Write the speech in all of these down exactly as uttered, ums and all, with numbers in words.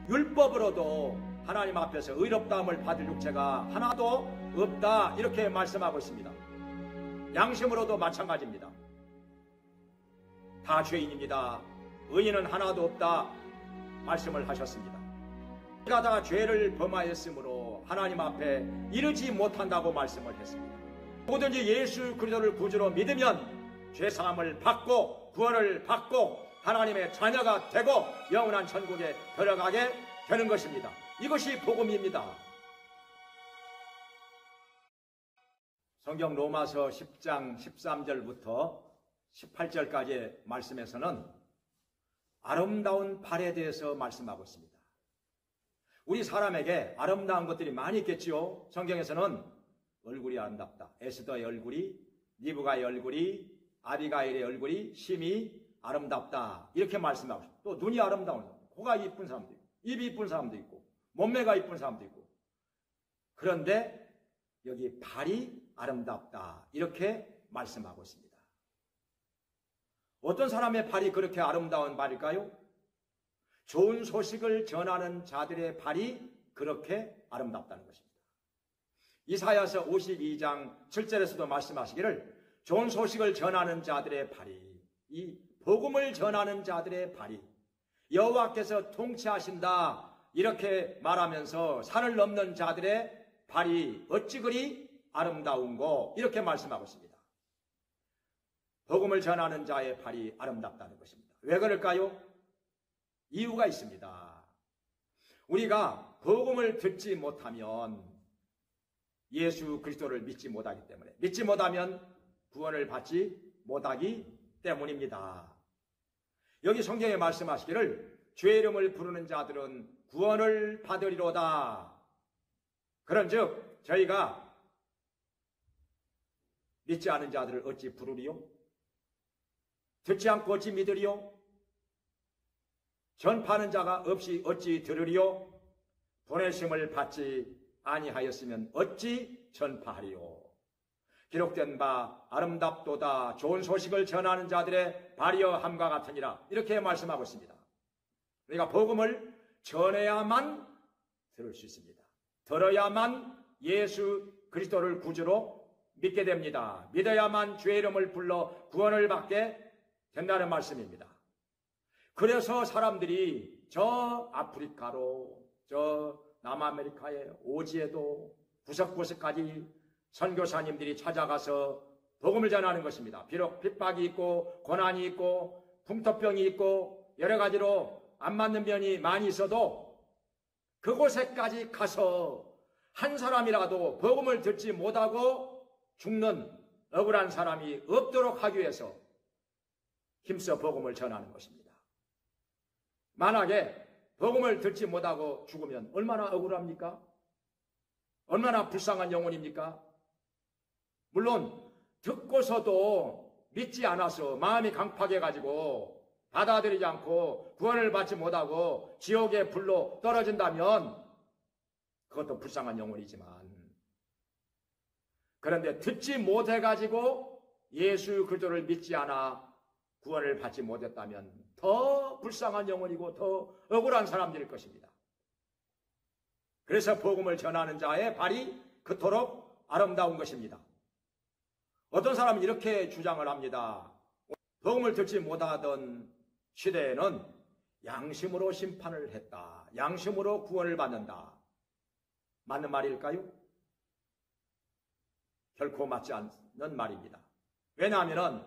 율법으로도 하나님 앞에서 의롭다함을 받을 육체가 하나도 없다, 이렇게 말씀하고 있습니다. 양심으로도 마찬가지입니다. 다 죄인입니다. 의인은 하나도 없다 말씀을 하셨습니다. 우리가 다 죄를 범하였으므로 하나님 앞에 이르지 못한다고 말씀을 했습니다. 누구든지 예수 그리스도를 구주로 믿으면 죄사함을 받고 구원을 받고 하나님의 자녀가 되고 영원한 천국에 들어가게 되는 것입니다. 이것이 복음입니다. 성경 로마서 십 장 십삼 절부터 십팔 절까지의 말씀에서는 아름다운 발에 대해서 말씀하고 있습니다. 우리 사람에게 아름다운 것들이 많이 있겠지요. 성경에서는 얼굴이 아름답다. 에스더의 얼굴이, 니브가의 얼굴이, 아비가일의 얼굴이 심히 아름답다, 이렇게 말씀하고 있습니다. 또 눈이 아름다운, 코가 이쁜 사람도 있고, 입이 이쁜 사람도 있고, 몸매가 이쁜 사람도 있고. 그런데 여기 발이 아름답다, 이렇게 말씀하고 있습니다. 어떤 사람의 발이 그렇게 아름다운 발일까요? 좋은 소식을 전하는 자들의 발이 그렇게 아름답다는 것입니다. 이사야서 오십이 장 칠 절에서도 말씀하시기를 좋은 소식을 전하는 자들의 발이, 이 복음을 전하는 자들의 발이 여호와께서 통치하신다, 이렇게 말하면서 산을 넘는 자들의 발이 어찌 그리 아름다운고, 이렇게 말씀하고 있습니다. 복음을 전하는 자의 발이 아름답다는 것입니다. 왜 그럴까요? 이유가 있습니다. 우리가 복음을 듣지 못하면 예수 그리스도를 믿지 못하기 때문에, 믿지 못하면 구원을 받지 못하기 때문입니다. 여기 성경에 말씀하시기를 주의 이름을 부르는 자들은 구원을 받으리로다. 그런즉 저희가 믿지 않은 자들을 어찌 부르리요? 듣지 않고 어찌 믿으리요? 전파하는 자가 없이 어찌 들으리요? 보내심을 받지 아니하였으면 어찌 전파하리요? 기록된 바 아름답도다 좋은 소식을 전하는 자들의 발이여 함과 같으니라, 이렇게 말씀하고 있습니다. 우리가 복음을 전해야만 들을 수 있습니다. 들어야만 예수 그리스도를 구주로 믿게 됩니다. 믿어야만 주의 이름을 불러 구원을 받게 된다는 말씀입니다. 그래서 사람들이 저 아프리카로, 저 남아메리카의 오지에도 구석구석까지 선교사님들이 찾아가서 복음을 전하는 것입니다. 비록 핍박이 있고 고난이 있고 풍토병이 있고 여러 가지로 안 맞는 면이 많이 있어도 그곳에까지 가서 한 사람이라도 복음을 듣지 못하고 죽는 억울한 사람이 없도록 하기 위해서 힘써 복음을 전하는 것입니다. 만약에 복음을 듣지 못하고 죽으면 얼마나 억울합니까? 얼마나 불쌍한 영혼입니까? 물론 듣고서도 믿지 않아서 마음이 강팍해가지고 받아들이지 않고 구원을 받지 못하고 지옥의 불로 떨어진다면 그것도 불쌍한 영혼이지만, 그런데 듣지 못해가지고 예수 그리스도를 믿지 않아 구원을 받지 못했다면 더 불쌍한 영혼이고 더 억울한 사람들일 것입니다. 그래서 복음을 전하는 자의 발이 그토록 아름다운 것입니다. 어떤 사람은 이렇게 주장을 합니다. 복음을 듣지 못하던 시대에는 양심으로 심판을 했다. 양심으로 구원을 받는다. 맞는 말일까요? 결코 맞지 않는 말입니다. 왜냐하면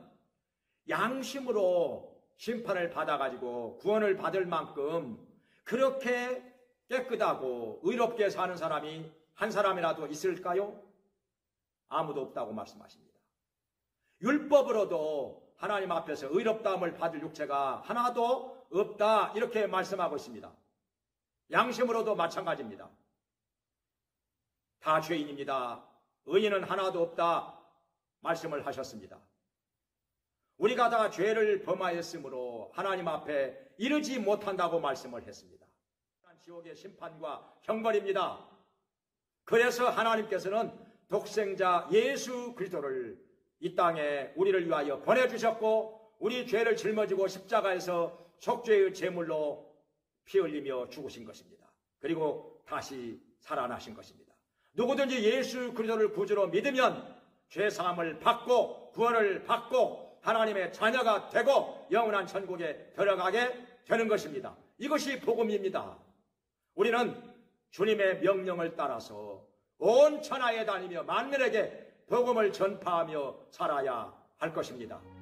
양심으로 심판을 받아가지고 구원을 받을 만큼 그렇게 깨끗하고 의롭게 사는 사람이 한 사람이라도 있을까요? 아무도 없다고 말씀하십니다. 율법으로도 하나님 앞에서 의롭다함을 받을 육체가 하나도 없다, 이렇게 말씀하고 있습니다. 양심으로도 마찬가지입니다. 다 죄인입니다. 의인은 하나도 없다 말씀을 하셨습니다. 우리가 다 죄를 범하였으므로 하나님 앞에 이르지 못한다고 말씀을 했습니다. 지옥의 심판과 형벌입니다. 그래서 하나님께서는 독생자 예수 그리스도를 이 땅에 우리를 위하여 보내주셨고, 우리 죄를 짊어지고 십자가에서 속죄의 제물로 피 흘리며 죽으신 것입니다. 그리고 다시 살아나신 것입니다. 누구든지 예수 그리스도를 구주로 믿으면 죄사함을 받고 구원을 받고 하나님의 자녀가 되고 영원한 천국에 들어가게 되는 것입니다. 이것이 복음입니다. 우리는 주님의 명령을 따라서 온 천하에 다니며 만민에게 복음을 전파하며 살아야 할 것입니다.